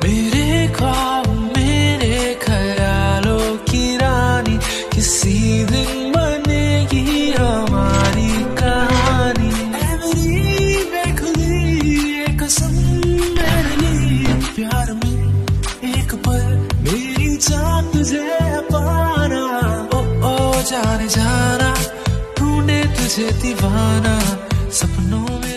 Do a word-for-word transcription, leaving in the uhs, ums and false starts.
मेरे ख्वाब मेरे ख्यालों की रानी, किसी दिन बनेगी हमारी कहानी। ऐ मेरी बेखुदी ये कसम मेरे लिए, प्यार में एक पल मेरी जान तुझे पाना। ओ ओ जाने जाना ढूंढे तुझे दीवाना, सपनों में